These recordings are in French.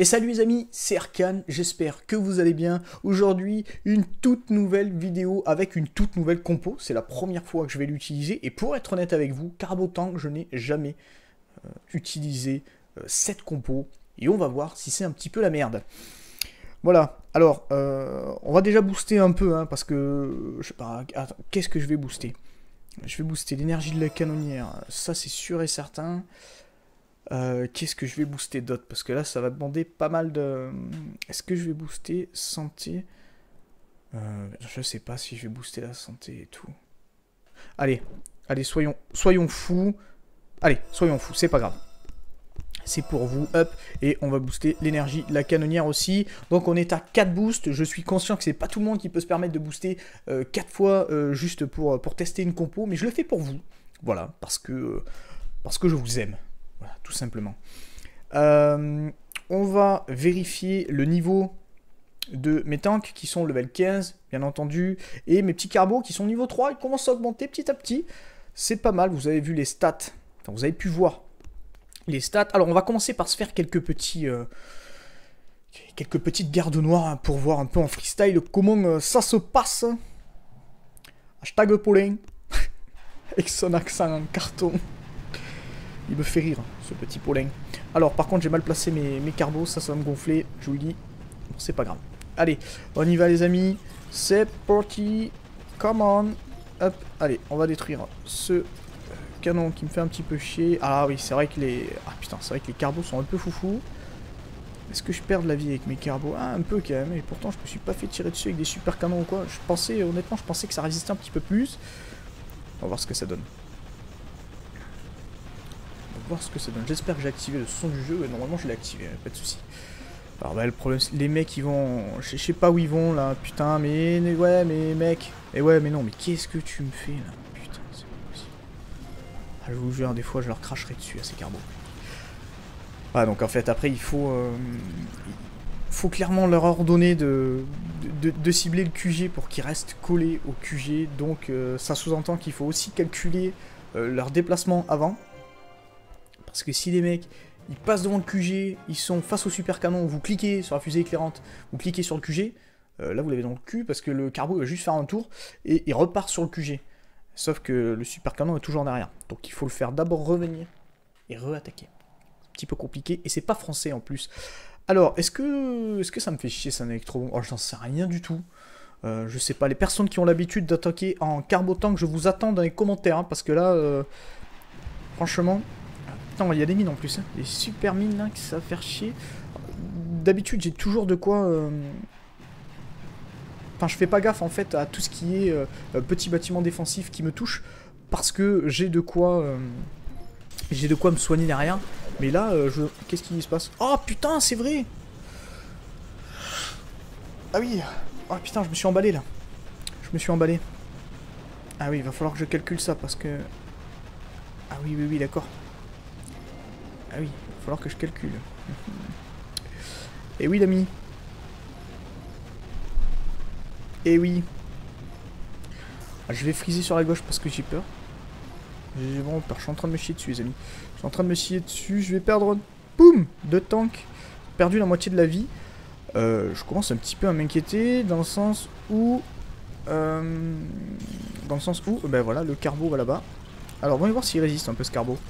Et salut les amis, c'est Arcane, j'espère que vous allez bien. Aujourd'hui, une toute nouvelle vidéo avec une toute nouvelle compo. C'est la première fois que je vais l'utiliser. Et pour être honnête avec vous, Carbotank, je n'ai jamais utilisé cette compo. Et on va voir si c'est un petit peu la merde. Voilà, alors, on va déjà booster un peu, hein, parce que, je sais pas, qu'est-ce que je vais booster? Je vais booster l'énergie de la canonnière, ça c'est sûr et certain. Qu'est-ce que je vais booster d'autre? Parce que là, ça va demander pas mal de... Est-ce que je vais booster santé? Je sais pas si je vais booster la santé et tout. Allez, allez, soyons fous. Allez, soyons fous, c'est pas grave. C'est pour vous, hop, et on va booster l'énergie de la canonnière aussi. Donc on est à 4 boosts, je suis conscient que c'est pas tout le monde qui peut se permettre de booster 4 fois juste pour tester une compo, mais je le fais pour vous. Voilà, parce que je vous aime. Voilà, tout simplement. On va vérifier le niveau de mes tanks qui sont level 15, bien entendu, et mes petits carbos qui sont niveau 3, ils commencent à augmenter petit à petit. C'est pas mal, vous avez vu les stats, enfin vous avez pu voir les stats. Alors on va commencer par se faire quelques petites gardes noires, hein, pour voir un peu en freestyle comment ça se passe. Hashtag Paulin, avec son accent en carton. Il me fait rire, ce petit Paulin. Alors, par contre, j'ai mal placé mes carbos, ça va me gonfler, je vous le dis. Bon, c'est pas grave. Allez, on y va, les amis. C'est parti. Come on. Hop, allez, on va détruire ce canon qui me fait un petit peu chier. Ah oui, c'est vrai que les... Ah putain, c'est vrai que les carbos sont un peu foufou. Est-ce que je perds de la vie avec mes carbos? Ah, un peu quand même, et pourtant, je me suis pas fait tirer dessus avec des super canons ou quoi. Je pensais, honnêtement, je pensais que ça résistait un petit peu plus. On va voir ce que ça donne. Voir ce que ça donne. J'espère que j'ai activé le son du jeu. Et normalement, je l'ai activé, pas de soucis. Alors, bah, le problème, les mecs, ils vont. Je sais pas où ils vont là, putain, mais. Ouais, mais mec. Et ouais, mais non, mais qu'est-ce que tu me fais là? Putain, c'est pas possible. Ah, je vous jure, des fois, je leur cracherai dessus à ces carbos. Ah, donc en fait, après, il faut. Faut clairement leur ordonner de cibler le QG pour qu'ils restent collés au QG. Donc, ça sous-entend qu'il faut aussi calculer leur déplacement avant. Parce que si les mecs, ils passent devant le QG, ils sont face au super canon, vous cliquez sur la fusée éclairante, vous cliquez sur le QG, là vous l'avez dans le cul parce que le carbo va juste faire un tour et il repart sur le QG. Sauf que le super canon est toujours derrière. Donc il faut le faire d'abord revenir et re-attaquer. C'est un petit peu compliqué et c'est pas français en plus. Alors, est-ce que ça me fait chier, c'est un électro? Oh, j'en sais rien du tout. Je sais pas, les personnes qui ont l'habitude d'attaquer en Carbotank, je vous attends dans les commentaires, hein, parce que là, franchement... Attends, il y a des mines en plus, hein. Des super mines là, qui ça va faire chier. D'habitude, j'ai toujours de quoi... Enfin, je fais pas gaffe en fait à tout ce qui est petit bâtiment défensif qui me touche, parce que j'ai de quoi me soigner derrière. Mais là, qu'est-ce qui se passe? Oh putain, c'est vrai! Ah oui! Oh putain, je me suis emballé là. Je me suis emballé. Ah oui, il va falloir que je calcule ça parce que... Ah oui, oui, oui, d'accord. Ah oui, il va falloir que je calcule. Et oui, l'ami. Et oui. Ah, je vais friser sur la gauche parce que j'ai peur. J'ai vraiment peur. Je suis en train de me chier dessus, les amis. Je suis en train de me chier dessus. Je vais perdre... Boum! 2 tanks. J'ai perdu la moitié de la vie. Je commence un petit peu à m'inquiéter dans le sens où... Ben voilà, le carbo va là-bas. Alors, voyons voir s'il résiste un peu ce carbo.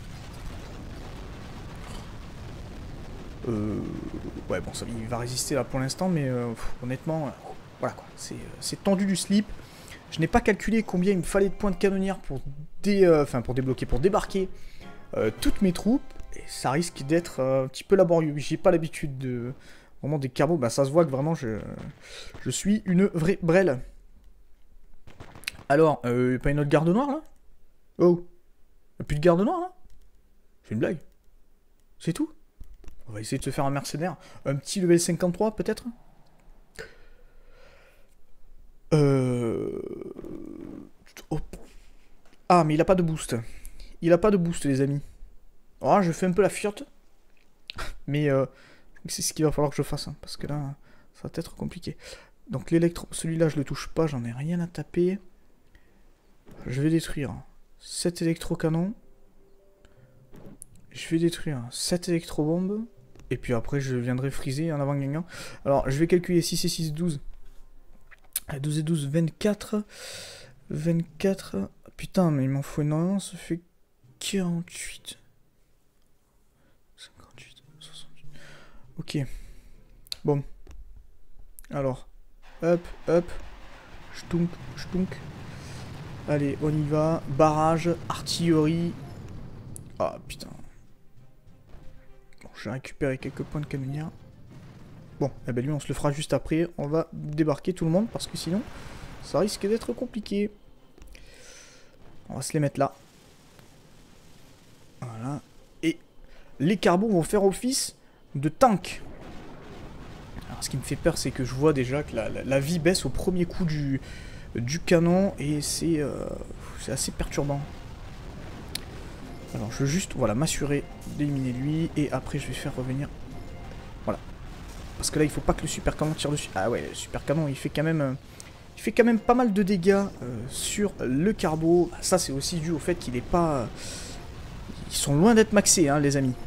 Ouais, bon, ça, il va résister là pour l'instant, mais honnêtement, voilà quoi, c'est tendu du slip. Je n'ai pas calculé combien il me fallait de points de canonnière pour, pour débloquer, pour débarquer toutes mes troupes, et ça risque d'être un petit peu laborieux. J'ai pas l'habitude de... Vraiment des carbos, bah ça se voit que vraiment je suis une vraie brêle. Alors, pas une autre garde noire là? Oh, y'a plus de garde noire là? C'est une blague. C'est tout? On va essayer de se faire un mercenaire. Un petit level 53 peut-être. Oh. Ah, mais il a pas de boost. Il a pas de boost, les amis. Oh, je fais un peu la fiotte. Mais c'est ce qu'il va falloir que je fasse, hein, parce que là, ça va être compliqué. Donc l'électro... Celui-là, je le touche pas, j'en ai rien à taper. Je vais détruire 7 électrocanons. Je vais détruire 7 électrobombes. Et puis après, je viendrai friser en avant gagnant. Alors, je vais calculer 6 et 6, 12. 12 et 12, 24. 24. Putain, mais il m'en faut énormément. Ça fait 48. 58. 68. Ok. Bon. Alors. Hop, hop. Ch'tounk, ch'tounk. Allez, on y va. Barrage, artillerie. Ah, putain. Bon, j'ai récupéré quelques points de canonnière. Bon, eh ben lui, on se le fera juste après. On va débarquer tout le monde, parce que sinon, ça risque d'être compliqué. On va se les mettre là. Voilà. Et les carbos vont faire office de tank. Alors, ce qui me fait peur, c'est que je vois déjà que la vie baisse au premier coup du canon, et c'est assez perturbant. Alors je veux juste, voilà, m'assurer d'éliminer lui, et après je vais faire revenir, voilà, parce que là il faut pas que le super canon tire dessus. Ah ouais, le super canon il fait quand même pas mal de dégâts sur le carbo. Ça c'est aussi dû au fait qu'il est pas, ils sont loin d'être maxés, hein, les amis,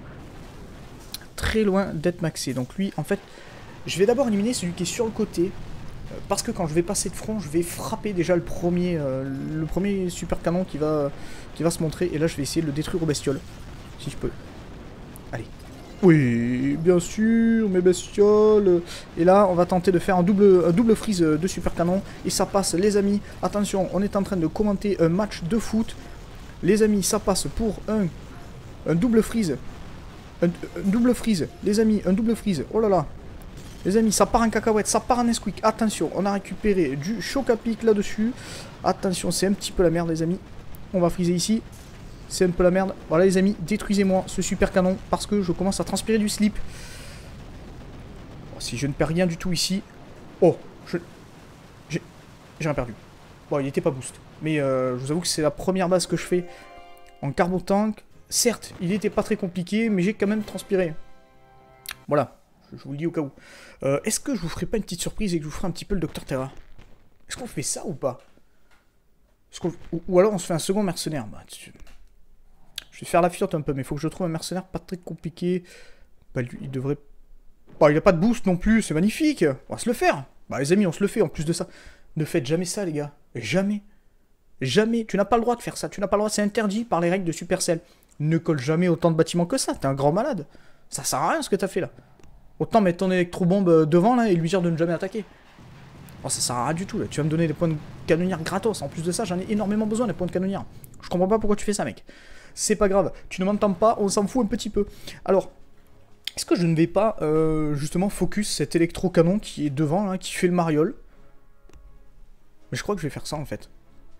très loin d'être maxés. Donc lui, en fait, je vais d'abord éliminer celui qui est sur le côté. Parce que quand je vais passer de front, je vais frapper déjà le premier super canon qui va se montrer. Et là, je vais essayer de le détruire aux bestioles. Si je peux. Allez. Oui, bien sûr, mes bestioles. Et là, on va tenter de faire un double freeze de super canon. Et ça passe, les amis. Attention, on est en train de commenter un match de foot. Les amis, ça passe pour un double freeze. Un double freeze. Les amis, un double freeze. Oh là là. Les amis, ça part en cacahuète, ça part en Nesquik. Attention, on a récupéré du choc à pic là-dessus. Attention, c'est un petit peu la merde, les amis. On va friser ici. C'est un peu la merde. Voilà, les amis, détruisez-moi ce super canon parce que je commence à transpirer du slip. Oh, si je ne perds rien du tout ici. Oh, j'ai rien perdu. Bon, il n'était pas boost. Mais je vous avoue que c'est la première base que je fais en carbo-tank. Certes, il n'était pas très compliqué, mais j'ai quand même transpiré. Voilà. Je vous le dis au cas où. Est-ce que je vous ferai pas une petite surprise et que je vous ferai un petit peu le Docteur Terra? Est-ce qu'on fait ça ou pas? Ou alors on se fait un second mercenaire. Bah, je vais faire la fiotte un peu, mais il faut que je trouve un mercenaire pas très compliqué. Bah, lui, il devrait... Bah, il a pas de boost non plus, c'est magnifique. On va se le faire. Bah, les amis, on se le fait en plus de ça. Ne faites jamais ça, les gars. Jamais. Jamais. Tu n'as pas le droit de faire ça. Tu n'as pas le droit, c'est interdit par les règles de Supercell. Ne colle jamais autant de bâtiments que ça. T'es un grand malade. Ça sert à rien ce que t'as fait là. Autant mettre ton électro-bombe devant là et lui dire de ne jamais attaquer. Oh, ça sert à rien du tout là. Tu vas me donner des points de canonnière gratos. En plus de ça, j'en ai énormément besoin des points de canonnière. Je comprends pas pourquoi tu fais ça, mec. C'est pas grave. Tu ne m'entends pas, on s'en fout un petit peu. Alors, est-ce que je ne vais pas justement focus cet électro-canon qui est devant là, qui fait le mariole? Mais je crois que je vais faire ça en fait.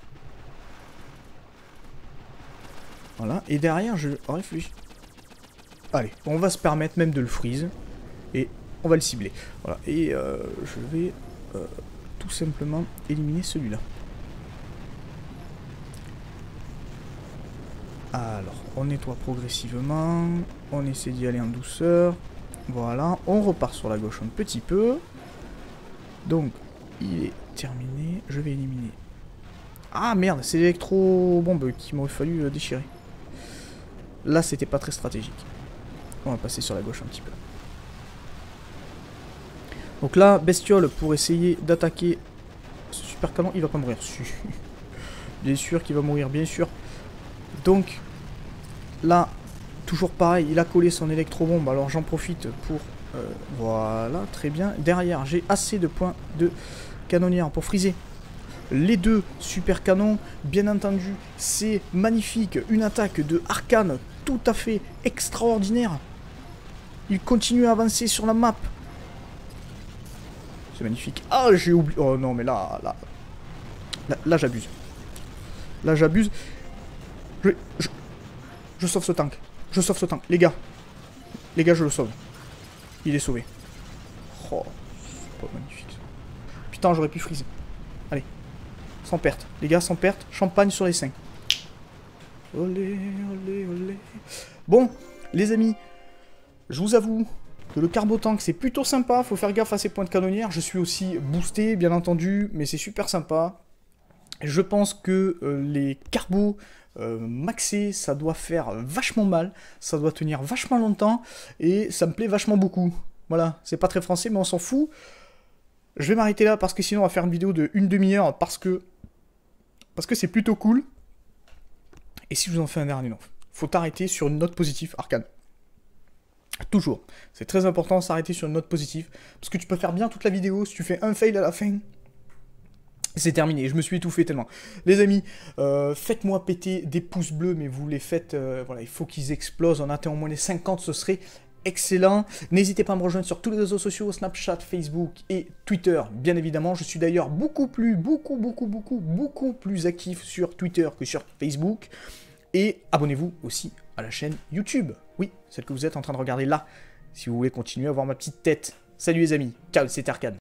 Voilà. Et derrière, je réfléchis. Allez, on va se permettre même de le freeze. Et on va le cibler. Voilà. Et je vais tout simplement éliminer celui-là. Alors, on nettoie progressivement. On essaie d'y aller en douceur. Voilà. On repart sur la gauche un petit peu. Donc, il est terminé. Je vais éliminer. Ah merde, c'est l'électro-bombe qu'il m'aurait fallu déchirer. Là, c'était pas très stratégique. On va passer sur la gauche un petit peu. Donc là, bestiole pour essayer d'attaquer ce super canon. Il va pas mourir. Bien sûr qu'il va mourir, bien sûr. Donc, là, toujours pareil, il a collé son électrobombe. Alors j'en profite pour... voilà, très bien. Derrière, j'ai assez de points de canonnière pour friser les deux super canons. Bien entendu, c'est magnifique. Une attaque de Arcane tout à fait extraordinaire. Il continue à avancer sur la map. C'est magnifique. Ah, j'ai oublié. Oh non, mais là j'abuse. Là, j'abuse. Je sauve ce tank. Je sauve ce tank. Les gars, je le sauve. Il est sauvé. Oh, c'est pas magnifique. Putain, j'aurais pu freezer. Allez. Sans perte. Les gars, sans perte. Champagne sur les 5. Olé, olé, olé. Bon, les amis, je vous avoue que le carbo-tank, c'est plutôt sympa. Faut faire gaffe à ses points de canonnière. Je suis aussi boosté, bien entendu, mais c'est super sympa. Je pense que les carbos maxés, ça doit faire vachement mal, ça doit tenir vachement longtemps, et ça me plaît vachement beaucoup. Voilà, c'est pas très français, mais on s'en fout. Je vais m'arrêter là, parce que sinon on va faire une vidéo de une demi-heure, parce que c'est plutôt cool. Et si je vous en fais un dernier, non. Faut t'arrêter sur une note positive, Arcane. Toujours. C'est très important de s'arrêter sur une note positive, parce que tu peux faire bien toute la vidéo, si tu fais un fail à la fin... C'est terminé, je me suis étouffé tellement. Les amis, faites-moi péter des pouces bleus, mais vous les faites, voilà, il faut qu'ils explosent. On atteint au moins les 50, ce serait excellent. N'hésitez pas à me rejoindre sur tous les réseaux sociaux, Snapchat, Facebook et Twitter, bien évidemment. Je suis d'ailleurs beaucoup plus actif sur Twitter que sur Facebook. Et abonnez-vous aussi à la chaîne YouTube. Oui, celle que vous êtes en train de regarder là, si vous voulez continuer à voir ma petite tête. Salut les amis, ciao, c'est Arcane.